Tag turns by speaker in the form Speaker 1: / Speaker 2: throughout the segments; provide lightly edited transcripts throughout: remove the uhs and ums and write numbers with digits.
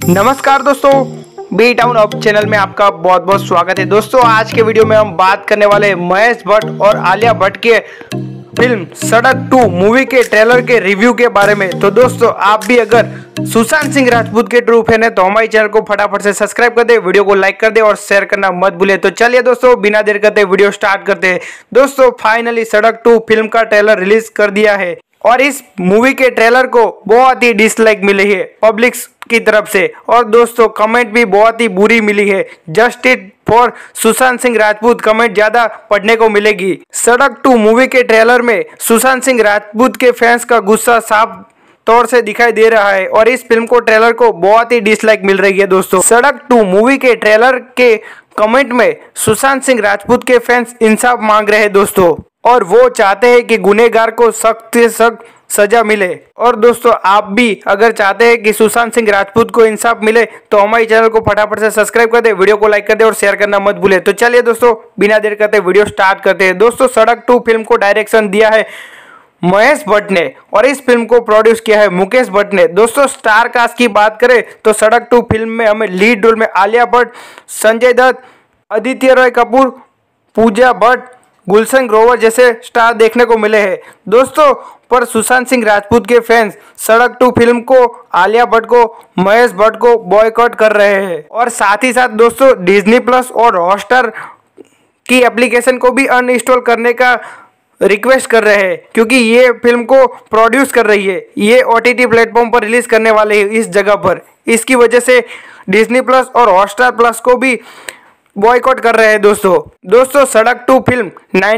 Speaker 1: नमस्कार दोस्तों, B town up channel में आपका बहुत बहुत स्वागत है। दोस्तों आज के वीडियो में हम बात करने वाले हैं महेश भट्ट और आलिया भट्ट के फिल्म सड़क 2 मूवी के ट्रेलर के रिव्यू के बारे में। तो दोस्तों आप भी अगर सुशांत सिंह राजपूत के ट्रू फैन है तो हमारे चैनल को फटाफट से सब्सक्राइब कर दे, वीडियो को लाइक कर दे और शेयर करना मत भूले। तो चलिए दोस्तों बिना देर करते वीडियो स्टार्ट करते हैं। दोस्तों फाइनली सड़क 2 फिल्म का ट्रेलर रिलीज कर दिया है और इस मूवी के ट्रेलर को बहुत ही डिसलाइक मिली है पब्लिक की तरफ से और दोस्तों कमेंट भी बहुत ही बुरी मिली है। Justice for Sushant Singh Rajput comment ज्यादा पढ़ने को मिलेगी। सड़क 2 मूवी के ट्रेलर में सुशांत सिंह राजपूत के फैंस का गुस्सा साफ तौर से दिखाई दे रहा है और इस फिल्म को ट्रेलर को बहुत ही डिसलाइक मिल रही है। दोस्तों सड़क 2 मूवी के ट्रेलर के कमेंट में सुशांत सिंह राजपूत के फैंस इंसाफ मांग रहे हैं दोस्तों, और वो चाहते हैं कि गुनहगार को सख्त से सख्त सजा मिले। और दोस्तों आप भी अगर चाहते हैं कि सुशांत सिंह राजपूत को इंसाफ मिले तो हमारे चैनल को फटाफट से सब्सक्राइब कर दे, वीडियो को लाइक कर दे और शेयर करना मत भूले। तो चलिए दोस्तों बिना देर करते वीडियो स्टार्ट करते हैं। दोस्तों सड़क 2 फिल्म को डायरेक्शन दिया है महेश भट्ट ने और इस फिल्म को प्रोड्यूस किया है मुकेश भट्ट ने। दोस्तों स्टार कास्ट की बात करें तो सड़क 2 फिल्म में हमें लीड रोल में आलिया भट्ट, संजय दत्त, आदित्य रॉय कपूर, पूजा भट्ट, गुलशन ग्रोवर जैसे स्टार देखने को मिले हैं। दोस्तों पर सुशांत सिंह राजपूत के फैंस सड़क 2 फिल्म को, आलिया भट्ट को, महेश भट्ट को बॉयकॉट कर रहे हैं और साथ ही साथ दोस्तों डिज्नी प्लस और हॉटस्टार की एप्लीकेशन को भी अनइंस्टॉल करने का रिक्वेस्ट कर रहे हैं क्योंकि ये फिल्म को प्रोड्यूस कर रही है, ये OTT प्लेटफॉर्म पर रिलीज करने वाले हैं इस जगह पर। इसकी वजह से डिज्नी प्लस और हॉटस्टार प्लस को भी बॉयकॉट कर रहे हैं। दोस्तों सड़क 2 फिल्म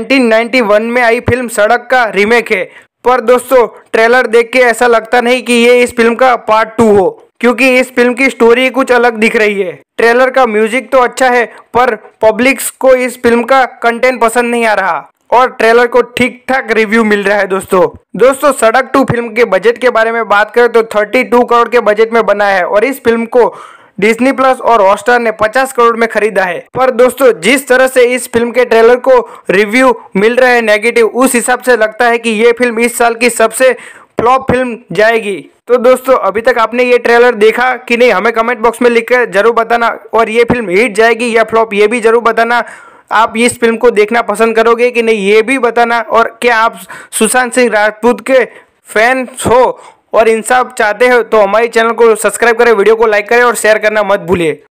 Speaker 1: 1991 में आई फिल्म सड़क का रीमेक है, पर दोस्तों ट्रेलर देख के ऐसा लगता नहीं कि ये इस फिल्म का पार्ट 2 हो क्योंकि इस फिल्म की स्टोरी कुछ अलग दिख रही है। ट्रेलर का म्यूजिक तो अच्छा है पर पब्लिक को इस फिल्म का कंटेंट पसंद नहीं आ रहा और ट्रेलर को ठीक ठाक रिव्यू मिल रहा है। दोस्तों सड़क 2 फिल्म के बजट के बारे में बात करें तो 32 करोड़ के बजट में बना है और इस फिल्म को डिज्नी प्लस और हॉटस्टार ने 50 करोड़ में खरीदा है। पर दोस्तों जिस तरह से इस फिल्म के ट्रेलर को रिव्यू मिल रहे हैं नेगेटिव, उस हिसाब से लगता है कि ये फिल्म इस साल की सबसे फ्लॉप फिल्म जाएगी। तो दोस्तों अभी तक आपने ये ट्रेलर देखा कि नहीं, हमें कमेंट बॉक्स में लिखकर जरूर बताना और ये फिल्म हिट जाएगी या फ्लॉप ये भी जरूर बताना। आप इस फिल्म को देखना पसंद करोगे कि नहीं ये भी बताना, और क्या आप सुशांत सिंह राजपूत के फैंस हो और इंसाफ चाहते हो तो हमारे चैनल को सब्सक्राइब करें, वीडियो को लाइक करें और शेयर करना मत भूलिए।